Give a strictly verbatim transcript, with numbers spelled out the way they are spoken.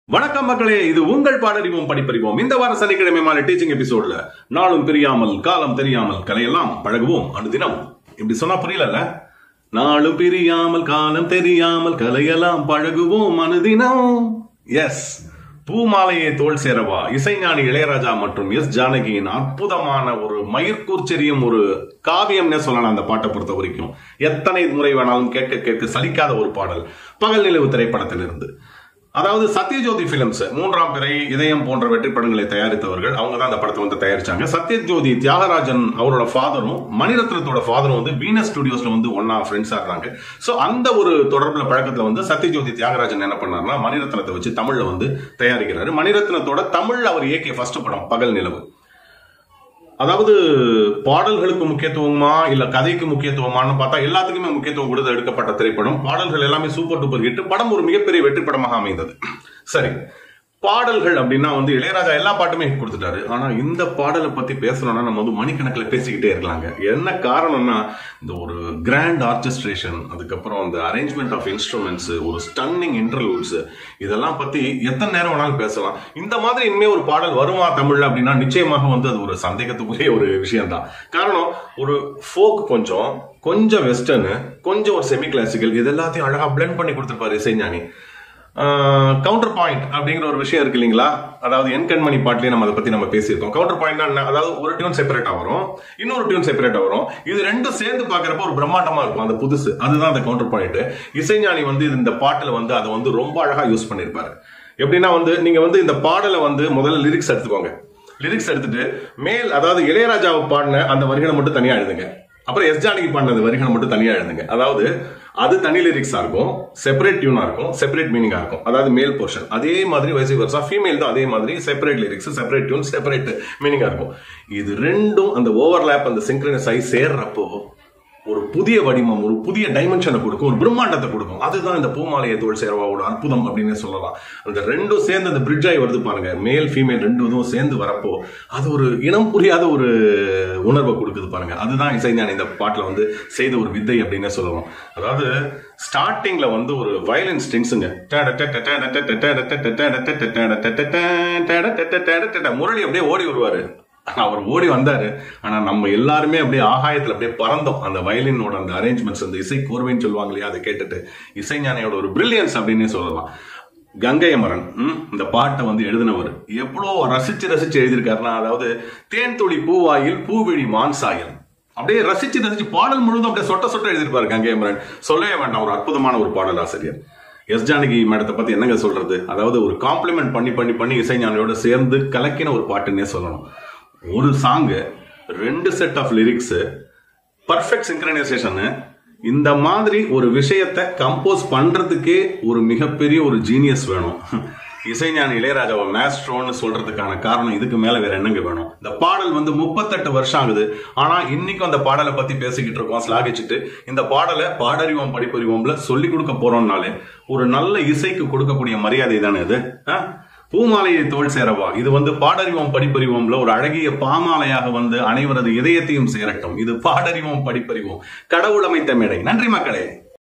வணக்கம் மக்களே, இது உங்கள் பாடறிவோம் படிப்பறிவோம். இந்த வார சனிக்கிழமை மாலை டீச்சிங் எபிசோட்ல நாளும் பிரியாமல் காலம் தெரியாமல் கலையெல்லாம் பழகுவோம் அனுதினம். இப்படி சொன்னா புரியல. நாளும் பிரியாமல் காலம் தெரியாமல் கலையெல்லாம் பழகுவோம் அனுதினம். எஸ், பூ மாலையே தோல் சேரவா இசைஞானி இளையராஜா மற்றும் எஸ் ஜானகியின் அற்புதமான ஒரு மயிர்கூர்ச்செரியும் ஒரு காவியம்னே சொல்லலாம். அந்த பாட்டை பொறுத்த வரைக்கும் எத்தனை முறை வேணாலும் கேட்க கேட்க சலிக்காத ஒரு பாடல். பகல் நிலவு திரைப்படத்திலிருந்து. அதாவது சத்யஜோதி பிலிம்ஸ், மூன்றாம் பிறை, இதயம் போன்ற வெற்றி படங்களை தயாரித்தவர்கள். அவங்க தான் அந்த படத்தை வந்து தயாரிச்சாங்க. சத்யஜோதி தியாகராஜன் அவரோட ஃபாதரும் மணிரத்னத்தோட ஃபாதரும் வந்து வீனஸ் ஸ்டுடியோஸ்ல வந்து ஒன்னா ஃப்ரெண்ட்ஸா இருந்தாங்க. சோ அந்த ஒரு தொடர்புல பழக்கத்துல வந்து சத்யஜோதி தியாகராஜன் என்ன பண்ணாருன்னா மணிரத்னத்தை வச்சு தமிழ்ல வந்து தயாரிக்கிறாரு. மணிரத்னத்தோட தமிழ்ல அவர் இயக்கிய ஃபர்ஸ்ட் படம் பகல் நிலவு. அதாவது பாடல்களுக்கு முக்கியத்துவமா இல்ல கதைக்கு முக்கியத்துவமானு பார்த்தா எல்லாத்துக்குமே முக்கியத்துவம் கொடுத்து எடுக்கப்பட்ட திரைப்படம். பாடல்கள் எல்லாமே சூப்பர் டூப்பர் ஹிட். படம் ஒரு மிகப்பெரிய வெற்றி படமாக அமைந்தது. சரி, பாடல்கள் அப்படின்னா வந்து இளையராஜா எல்லா பாட்டுமே ஹிட் கொடுத்துட்டாரு. ஆனா இந்த பாடலை பத்தி பேசணும்னா நம்ம வந்து மணிக்கணக்கில் பேசிக்கிட்டே இருக்கலாங்க. என்ன காரணம்னா இந்த ஒரு கிராண்ட் ஆர்கெஸ்ட்ரேஷன், அதுக்கப்புறம் அந்த அரேஞ்ச்மெண்ட் ஆஃப் இன்ஸ்ட்ருமெண்ட்ஸ், ஒரு ஸ்டன்னிங் இன்டர்லூட்ஸ், இதெல்லாம் பத்தி எத்தனை நேரம் வேணாலும் பேசலாம். இந்த மாதிரி இனிமே ஒரு பாடல் வருமா தமிழ்ல அப்படின்னா நிச்சயமாக வந்து அது ஒரு சந்தேகத்துக்குரிய ஒரு விஷயம் தான். காரணம், ஒரு ஃபோக் கொஞ்சம் கொஞ்சம் வெஸ்டர்னு கொஞ்சம் ஒரு செமி கிளாசிக்கல், இது எல்லாத்தையும் அழகா பிளெண்ட் பண்ணி கொடுத்துருப்பாரு இசைஞானி. கவுண்டர் பாயிண்ட் அப்படிங்கிற ஒரு விஷயம் இருக்கு இல்லைங்களா? அதாவது என் கண்மணி பாட்டிலேயே நம்ம அதை பத்தி நம்ம பேசியிருக்கோம். கவுண்டர் பாயிண்ட் என்ன? அதாவது ஒரு டியூன் செப்பரேட்டா வரும், இன்னொரு டியூன் செப்பரேட்டா வரும். இது ரெண்டும் சேர்ந்து பாக்குறப்ப ஒரு பிரம்மாண்டமா இருக்கும் அந்த புதுசு. அதுதான் அந்த கவுண்டர் பாயிண்ட். இசைஞானி வந்து இந்த பாட்டுல வந்து அதை வந்து ரொம்ப அழகா யூஸ் பண்ணிருப்பாரு. எப்படின்னா வந்து நீங்க வந்து இந்த பாடலை வந்து முதல்ல லிரிக்ஸ் எடுத்துக்கோங்க. லிரிக்ஸ் எடுத்துட்டு மேல், அதாவது இளையராஜாவை பாடின அந்த வரிகளை மட்டும் தனியா எழுதுங்க. அப்புறம் எஸ் ஜானகி பாடின வரிகளை மட்டும் தனியா எழுதுங்க. அதாவது அது தனி லிரிக்ஸா இருக்கும், செப்பரேட் டியூனா இருக்கும், செப்பரேட் மீனிங்கா இருக்கும். அதாவது மேல் போர்ஷன். அதே மாதிரி வைஸ் வர்சா ஃபீமேல் தான் அதே மாதிரி separate lyrics, separate tune, separate மீனிங்கா இருக்கும். இது ரெண்டும் அந்த ஓவர்லேப், அந்த சிங்க்ரனைஸ் ஆகி சேர்றப்போ ஒரு புதிய வடிவம், ஒரு புதிய டைமென்ஷனை கொடுக்கும், ஒரு பிரம்மாண்டத்தை கொடுக்கும். அதுதான் இந்த பூ மாலையே தோல் சேரவாவோட அற்புதம் அப்படின்னு சொல்லலாம். அந்த ரெண்டும் சேர்ந்து அந்த பிரிட்ஜ் ஆகி வருது பாருங்க, மேல் ஃபீமேல் ரெண்டு இதுவும் சேர்ந்து வரப்போ அது ஒரு இனம் புரியாத ஒரு உணர்வை கொடுக்குது பாருங்க. அதுதான் இசைஞானி இந்த பாட்டுல வந்து செய்த ஒரு வித்தை அப்படின்னு சொல்லலாம். அதாவது ஸ்டார்டிங்ல வந்து ஒரு வயலின் ஸ்ட்ரிங்ஸுங்க, முரளி அப்படியே ஓடி வருவாரு. அவர் ஓடி வந்தாரு. ஆனா நம்ம எல்லாருமே அப்படியே ஆகாயத்துல அப்படியே பறந்தோம். அந்த வயலினோட அந்த அரேஞ்ச்மெண்ட்ஸ், அந்த இசை கோர்வைன்னு சொல்லுவாங்க இல்லையா, அதை கேட்டுட்டு இசைஞானியோட ஒரு பிரில்லியன்ஸ் அப்படின்னு சொல்லலாம். கங்கை அமரன் இந்த பாட்டை வந்து எழுதினவர் எவ்வளவு ரசிச்சு ரசிச்சு எழுதியிருக்காருன்னா, அதாவது தேன் துளி பூவாயில் பூவிழி மான்சாயல், அப்படியே ரசிச்சு ரசிச்சு பாடல் முழுவதும் அப்படியே சொட்ட சொட்ட எழுதியிருப்பாரு கங்கை அமரன். சொல்லவே வேண்டாம், ஒரு அற்புதமான ஒரு பாடல் ஆசிரியர். எஸ் ஜானகி மேடத்தை பத்தி என்னங்க சொல்றது? அதாவது ஒரு காம்ப்ளிமெண்ட் பண்ணி பண்ணி பண்ணி இசைஞானியோட சேர்ந்து கலக்கின ஒரு பாட்டுன்னே சொல்லணும். ஒரு சாங்கு, ரெண்டு set of lyrics, perfect synchronization. இந்த மாதிரி ஒரு விஷயத்தை கம்போஸ் பண்றதுக்கே ஒரு மிகப்பெரிய ஒரு ஜீனியஸ் வேணும். இசைஞானி இளையராஜாவை மேஸ்ட்ரோன்னு சொல்றதுக்கான காரணம் இதுக்கு மேல வேற என்னங்க வேணும்? இந்த பாடல் வந்து முப்பத்தெட்டு வருஷம் ஆகுது. ஆனா இன்னைக்கும் அந்த பாடலை பத்தி பேசிக்கிட்டு இருக்கோம், ஸ்லாகிச்சுட்டு. இந்த பாடலை பாடறிவோம் படிப்பறிவோம்ல சொல்லி கொடுக்க போறோம்னாலே ஒரு நல்ல இசைக்கு கொடுக்கக்கூடிய மரியாதை தானே இது. பூ மாலையே தோல் சேரவா, இது வந்து பாடறிவோம் படிப்பறிவோம்ல ஒரு அழகிய பாமாலையாக வந்து அனைவரது இதயத்தையும் சேரட்டும். இது பாடறிவோம் படிப்பறிவோம், கடவுள் அமைத்த மேடை. நன்றி மக்களே.